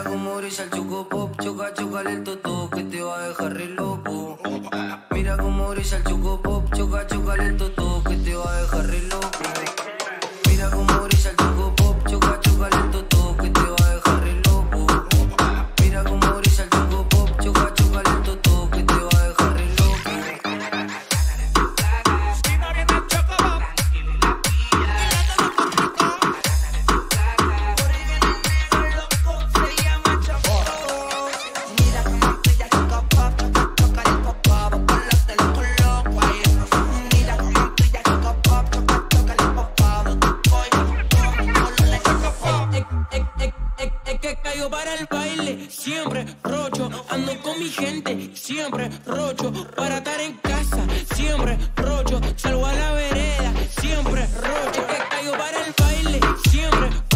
cómo brilla el choco pop, choca, chocale el totó que te va a dejar re loco. Mira cómo brilla el choco pop, choca, chocale el totó que te va a dejar re loco. Mira cómo brilla el choco pop, choca, chocale el totó que te va a dejar re loco. Mira cómo brilla el choco pop, choca, chocale el totó que te va a dejar re loco. Para el baile, siempre rocho, ando con mi gente, siempre rocho, para estar en casa, siempre rocho, salgo a la vereda, siempre rocho, que caigo para el baile, siempre